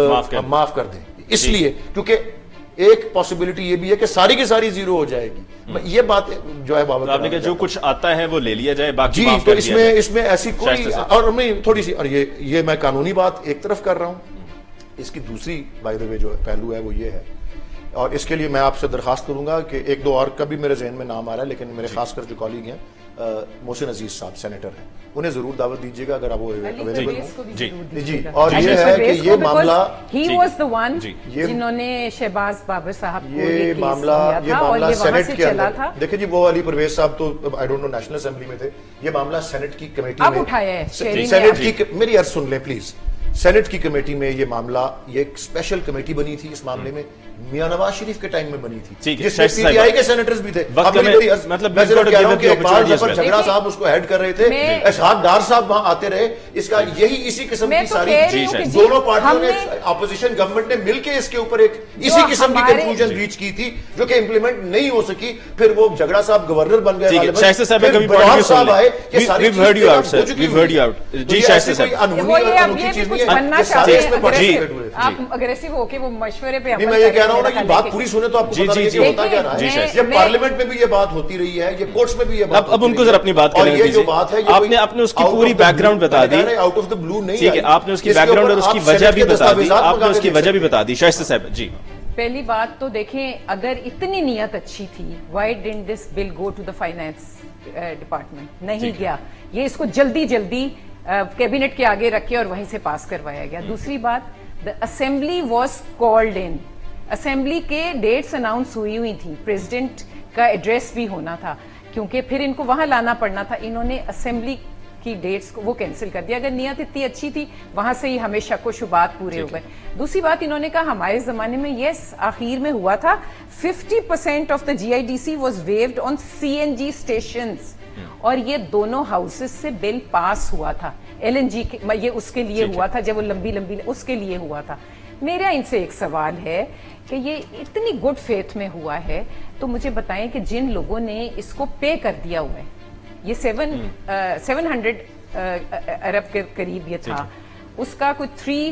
معاف کر دیں، اس لیے کیونکہ ایک پاسبلٹی یہ بھی ہے کہ ساری کی ساری زیرو ہو جائے گی۔ یہ بات جو ہے بابا آپ نے کہا جو کچھ آتا ہے وہ لے لیا جائے، باقی جی، تو اس میں اس میں ایسی کوئی، اور میں تھوڑی سی، اور یہ یہ میں قانونی بات ایک طرف کر رہا ہوں، اس کی دوسری بائی دا وے جو پہلو ہے وہ یہ ہے، اور اس کے لیے میں آپ سے درخواست کروں گا کہ ایک دو اور کا بھی میرے ذہن میں نام آ رہا ہے، لیکن میرے خاص کر جو کالیگ ہیں محسن عزیز صاحب سینیٹر ہیں، انہیں ضرور دعوت دیجیے گا اگر آپ وہ اویلیبل ہوں۔ جی جی، اور یہ ہے کہ یہ معاملہ ہی واز دی ون جنہوں نے شہباز بابر صاحب کو یہ معاملہ یہ معاملہ سینٹ کے اندر، دیکھیں جی وہ علی پرویز صاحب تو I don't know national assembly میں تھے، یہ معاملہ سینٹ کی کمیٹی اب میں اٹھایا ہے، سینٹ کی، میری عرض سن لیں پلیز، سینٹ کی کمیٹی میں یہ معاملہ، یہ ایک اسپیشل کمیٹی بنی تھی اس معاملے میں، میاں نواز شریف کے ٹائم میں بنی تھی، جس میں پی ٹی آئی کے سینیٹرز بھی تھے۔ مطلب میں صرف کہہ رہا ہوں کہ اقبال ظفر جھگڑا صاحب اس کو ہیڈ کر رہے تھے، اسحاق ڈار صاحب وہاں آتے رہے، اس کا یہی اسی قسم کی ساری دونوں پارٹیوں نے، اپوزیشن گورنمنٹ نے مل کے اس کے اوپر ایک اسی قسم کی کنکلوژن ریچ کی تھی جو کہ امپلیمنٹ نہیں ہو سکی، پھر وہ جھگڑا صاحب گورنر بن گئے، شائستہ صاحب کبھی بڑھا صاحب آئے کہ ساری چیز heard you out sir, we heard you out جی شائستہ صاحب، وہ یہ اب یہ بھی کچھ بننا چاہتے ہیں، آپ اگریسو ہو کے وہ مشورے پہ نہیں، میں یہ کہہ رہا ہوں نا کہ بات پوری سنیں تو آپ کو پتہ لگے کہ ہوتا کیا رہا ہے۔ یہ پارلیمنٹ میں بھی یہ بات ہوتی رہی ہے، یہ کورٹس میں بھی یہ بات، اب ان کو ذرا اپنی بات کرنے دیجیے، آپ نے آپ نے اس کی پوری بیک گراؤنڈ بتا دی، آؤٹ آف دی بلو نہیں، ٹھیک ہے، آپ نے اس کی بیک گراؤنڈ اور اس کی وجہ بھی بتا دی، آپ نے اس کی وجہ بھی بتا دی۔ شائستہ صاحب جی، پہلی بات تو دیکھیں، اگر اتنی نیت اچھی تھی، why didn't this bill go to the finance department? نہیں گیا، یہ اس کو جلدی جلدی کیبنٹ کے آگے رکھ کے اور وہیں سے پاس کروایا گیا۔ دوسری بات، the assembly was called in، assembly کے ڈیٹس اناؤنس ہوئی ہوئی تھی، پریزیڈنٹ کا ایڈریس بھی ہونا تھا، کیونکہ پھر ان کو وہاں لانا پڑنا تھا، انہوں نے اسمبلی کی ڈیٹس کو وہ کینسل کر دیا۔ اگر نیت اتنی اچھی تھی وہاں سے ہی ہمیں شک و شبہات پورے ہو گئے۔ دوسری بات، انہوں نے کہا ہمارے زمانے میں یس آخر میں ہوا تھا، fifty percent of the G I D C was viewed on C N G stations, اور یہ دونوں ہاؤسز سے بل پاس ہوا تھا، ایل این جی یہ اس کے لیے ہوا تھا، جب وہ لمبی لمبی اس کے لیے ہوا تھا۔ میرا ان سے ایک سوال ہے کہ یہ اتنی گڈ فیتھ میں ہوا ہے تو مجھے بتائیں کہ جن لوگوں نے اس کو پے کر دیا ہوا ہے، یہ سیون سیون ہنڈریڈ ارب کے قریب یہ تھا، اس کا کچھ three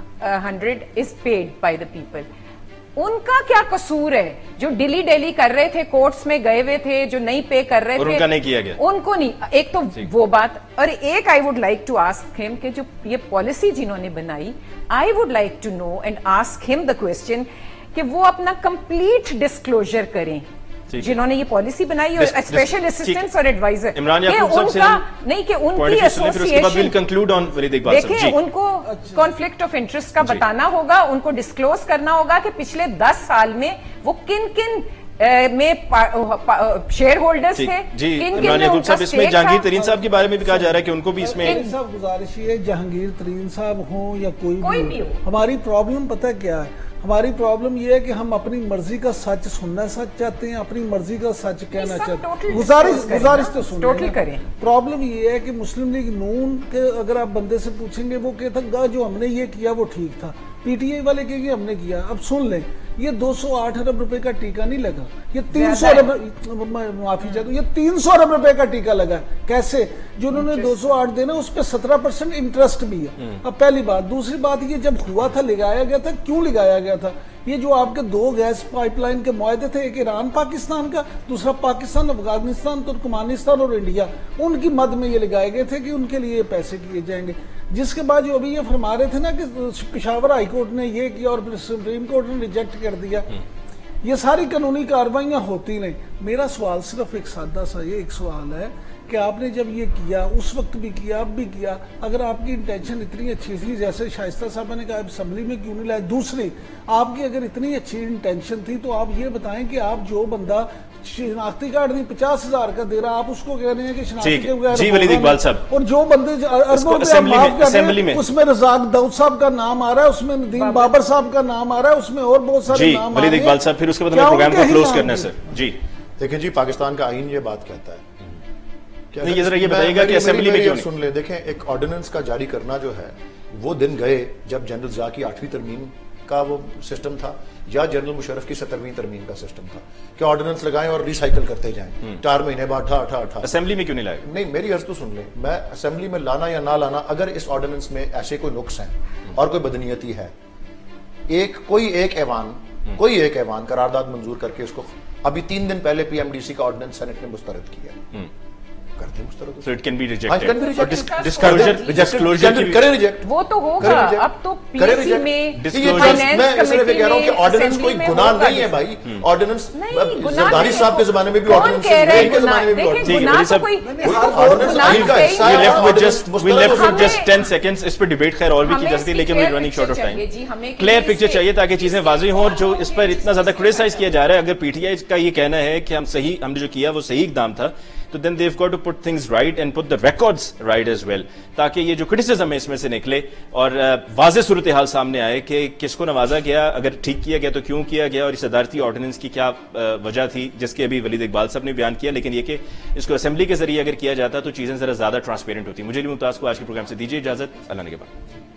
hundred is paid by the people, ان کا کیا قصور ہے؟ جو ڈیلی ڈیلی کر رہے تھے، کورٹس میں گئے ہوئے تھے، جو نہیں پے کر رہے تھے، ان کا نہیں کیا گیا، ان کو نہیں۔ ایک تو وہ بات، اور ایک I would like to ask ہم کہ جو یہ پالیسی جنہوں نے بنائی، I would like to know and ask ہم دا کوسچن کہ وہ اپنا کمپلیٹ ڈسکلوجر کریں जिन्होंने ये पॉलिसी बनाई और स्पेशल असिस्टेंट्स और एडवाइजर, इमरान याकूब साहब से नहीं कि उनकी association, conclude on Waleed Iqbal साहब। देखिए उनको कॉन्फ्लिक्ट ऑफ इंटरेस्ट का बताना होगा, उनको डिस्क्लोज करना होगा कि पिछले दस साल में वो किन किन में शेयर होल्डर्स थे, किन किन में उनका इसमें जहांगीर तरीन साहब के बारे में भी कहा जा रहा है कि उनको भी इसमें साहब गुजारिश है, जहांगीर तरीन साहब हों या कोई, कोई भी हो, हमारी प्रॉब्लम पता क्या है, हमारी प्रॉब्लम ये है कि हम अपनी मर्जी का सच सुनना सच चाहते हैं, अपनी मर्जी का सच कहना चाहते हैं। गुजारिश गुजारिश तो सुनिए, प्रॉब्लम ये है कि मुस्लिम लीग नून के अगर आप बंदे से पूछेंगे वो कहता जो हमने ये किया वो ठीक था, पीटीआई वाले कहेंगे हमने किया। अब सुन लें, ये दो सौ आठ अरब रुपए का टीका नहीं लगा, ये तीन सौ अरब, माफी चाहता हूँ, ये तीन सौ अरब रुपए का टीका लगा। कैसे? जो उन्होंने दो सौ आठ देना उस पर सत्रह परसेंट इंटरेस्ट भी है। अब पहली बात, दूसरी बात, ये जब हुआ था लगाया गया था, क्यों लगाया गया था? ये जो आपके दो गैस पाइपलाइन के मुआहदे थे, एक ईरान पाकिस्तान का, दूसरा पाकिस्तान अफगानिस्तान तुर्कमानिस्तान और इंडिया, उनकी मद में ये लगाए गए थे कि उनके लिए पैसे किए जाएंगे। जिसके बाद जो अभी ये फरमा रहे थे ना कि पेशावर हाई कोर्ट ने ये किया और फिर सुप्रीम कोर्ट ने रिजेक्ट कर दिया, ये सारी कानूनी कार्रवाइयां होती नहीं। मेरा सवाल सिर्फ एक सादा सा ये एक सवाल है कि आपने जब ये किया, उस वक्त भी किया, अब भी किया, अगर आपकी इंटेंशन इतनी अच्छी थी, जैसे शाइस्ता साहब ने कहा असेंबली में क्यों नहीं लाया? दूसरी, आपकी अगर इतनी अच्छी इंटेंशन थी तो आप ये बताएं कि आप जो बंदा शिनाख्ती कार्ड नहीं पचास हजार का दे रहा, आप उसको कह रहे हैं कि शिनाख्ती के बगैर, जी वलीद इकबाल साहब, और जो बंदे अरबों रुपया माफ कर रहे हैं उसमें रजाक दाऊद साहब का नाम आ रहा है, उसमें नदीम बाबर साहब का नाम आ रहा है, उसमें और बहुत सारे नाम आ रहे हैं। वलीद इकबाल साहब, फिर उसके बाद प्रोग्राम को क्लोज करना है सर। जी देखिए जी, पाकिस्तान का आईन ये बात कहता है, नहीं ये जरा ये बताइएगा कि असेंबली में क्यों सुन ले। देखें, एक ऑर्डिनेंस का जारी करना जो है वो दिन गए जब जनरल ज़िया की आठवीं तरमीम का वो सिस्टम था या जनरल मुशर्रफ की सत्रहवीं तरमीम का सिस्टम था कि ऑर्डिनेंस लगाएं और रिसाइकिल करते जाएं, चार महीने बाद अठा अठा अठा। असेंबली में क्यों नहीं लाए? नहीं, मेरी अर्ज तो सुन ले, मैं असेंबली में लाना या ना लाना, अगर इस ऑर्डिनेंस में ऐसे कोई नुक्स हैं और कोई बदनीयती है, एक कोई एक ऐवान कोई एक ऐवान करारदाद मंजूर करके उसको, अभी तीन दिन पहले पीएमडीसी का ऑर्डिनेंस सेनेट ने मुस्तरद किया, So it can be rejected. can be rejected. Disclosure, disclosure करें रिजेक्ट, वो तो होगा। अब तो पीएससी में मैं सिर्फ ये कह रहा हूँ कि ऑर्डिनेंस कोई गुनाह नहीं है भाई। ऑर्डिनेंस जरदारी साहब के जमाने में भी ऑर्डिनेंस है, इनके जमाने में भी ऑर्डिनेंस है। ऑर्डिनेंस आइन का हिस्सा है। We left with just we left with just ten seconds। इस पर डिबेट खैर और भी की जा सकती है, लेकिन we're running short of time। Clear picture चाहिए ताकि चीजें वाज़ेह हों, और जो इस पर इतना ज्यादा क्रिटिसाइज किया जा रहा है, अगर पीटीआई का ये कहना है कि हम सही हमने जो किया वो सही इकदाम था, तो then they've got to put things right and put the records right as well, ताकि ये जो क्रिटिसिज्म है इसमें से निकले और वाज़ेह सूरत हाल सामने आए कि किसको नवाजा गया, अगर ठीक किया गया तो क्यों किया गया, और इस सदारती ऑर्डिनेंस की क्या वजह थी, जिसके अभी वलीद इकबाल साहब ने बयान किया। लेकिन ये कि इसको असेंबली के जरिए अगर किया जाता तो चीजें जरा ज्यादा ट्रांसपेरेंट होती। मुझे मुमताज को आज के प्रोग्राम से दीजिए इजाजत, अल्लाह ने के बाद।